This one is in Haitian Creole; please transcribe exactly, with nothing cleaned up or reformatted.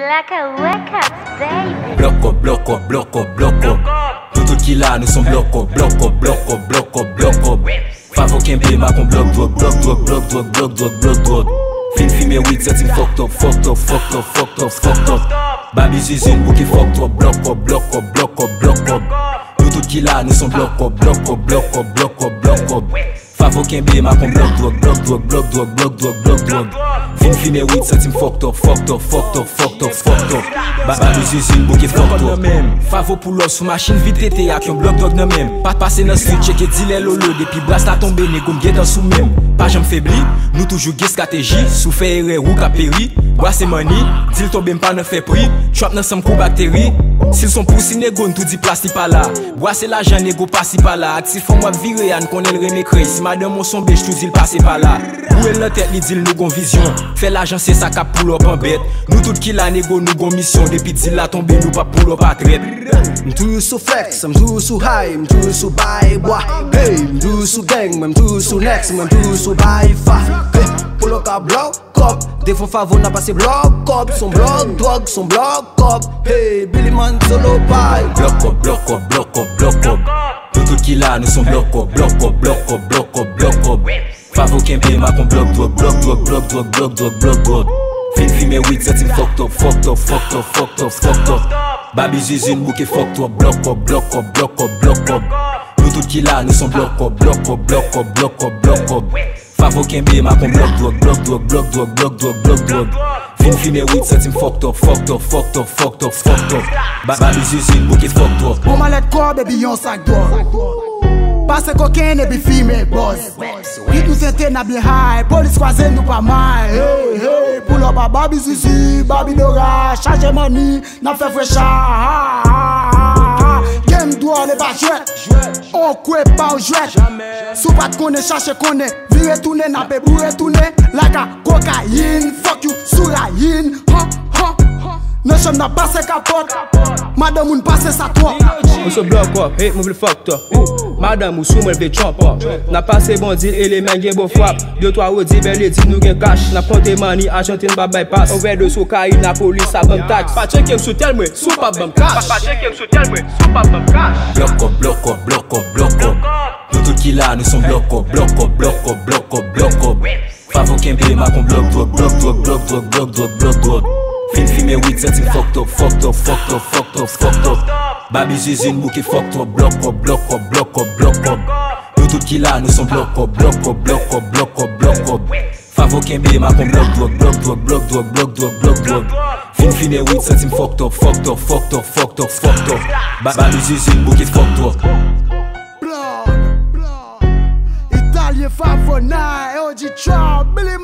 Blacka Records, baby. Bloc up, bloc up, bloc up, bloc up. Tout tout qui là, nous sommes bloc up, bloc up, bloc up, bloc up, bloc up. Favo Kembe, ma kon bloc drug, bloc drug, bloc drug, bloc drug, bloc drug. Fin filmé weed, set him fucked up, fucked up, fucked up, fucked up, fucked up. Babi Zizine, bouquet fucked up, bloc up, bloc up, bloc up, bloc up. Tout tout qui là, nous sommes bloc up, bloc up, bloc up, bloc up, bloc up. Favo Kembe, ma kon bloc drug, bloc drug, bloc drug, bloc drug, bloc drug. Fin filmé weed, set him fucked up, fucked up, fucked up, fucked up, fucked up. Babi Zizine, bouquet fucked up. Favo pour l'os, sous machine vite été, ak yon bloc drug nan même. Pas passer dans street, checker dealer lolo, depuis blast la tombe, négo m'get dans sous même. Pas j'aime faibli, nous toujours gay stratégie, sous fait erreur ou ka péri. Bois c'est money, deal tombe m'pas nan fait prix, trap nan sam kou bactérie. S'ils sont poussi négo, tout dit place pas là. Bois c'est l'argent négo passi pas là. Actif on moi virer, an connaît le remé si madame mon son bêche, tout dit passer pas là. Où est la tête, li dit nous gon vision. Fait l'argent c'est ça qu'a pull up en bête. Nous tout qui la négo, nous gon mission. Depuis deal la tombe, nous pas pull up à traite. M'tou sou flex, m'tou sou high, m'tou sou buy boy. Hey, m'tou sou gang, m'tou sou next, m'tou sou buy fa. Hey, pull up a block up, des fois favor n'a passé block up, son block drug, son block up. Hey, Billy man solo buy. Block up, block up, block up, block up. Tout tout qui là, nous sommes block up, block up, block up, block up, block up. Favo Kembe, ma kon block drug, block drug, block drug, block drug, block drug. Fin filmé weed, set him fucked up, fucked up, fucked up, fucked up, fucked up. Babi Zizine, bouquet fucked up, block up, block up, block up, block up. Nous tout qui là, nous sommes block up, block up, block up, block up, block up. Favo Kembe, ma kon block drug, block drug, block drug, block drug, block drug. Fin filmé weed, set him fucked up, fucked up, fucked up, fucked up, fucked up. Babi Zizine, bouquet fucked up. On m'a let go, baby, yon sac d'or. Passe cocaine et puis female boss. Vite nous c'était na bien high, police croisé nous pas mal. Hey hey, pull up a Babi Zizi, Babi Dora, charge money, n'a fait fraîche. Game doit ne pas jouer, on coupe pas au jouet. Sous pas de connaît, cherche connaît, vire tourner, n'a pas bourrer tourner. Like a cocaïne, fuck you, souraïne. Nos chums n'a passé capote, madame ou passe sa toi. On se bloque up, hey, move le fuck toi. Madame ou sous moi le chop up. N'a passé bon deal et les mains gen bon frappe. Deux trois audi belle dit nous gen cash. N'a compté money, Argentine ba bypass. On veut de sous caïne, la police a bam tax. Pas checker sous tel moi, sous pas bam cash. Pas checker sous tel moi, sous pas bam cash. Block up, block up, block up, block up. Nous tout qui là, nous sommes block up, block up, block up, block up, block up. Favo Kembe, ma kon block drug, block drug, block drug, block drug, block drug. Fin filmé weed, set him fucked up, fucked up, fucked up, fucked up, fucked up. Babi Zizine, bouquet fucked up, block up, block up, block up, block up. Nous tout qui là, nous sommes block up, block up, block up, block up, block up. Favo Kembe, ma kon block drug, block drug, block drug, block drug, block drug. Fin filmé weed, set him fucked up, fucked up, fucked up, fucked up, fucked up. Babi Zizine, bouquet fucked up. Blood, blood, Italien Favo nine, O G Trap, Billy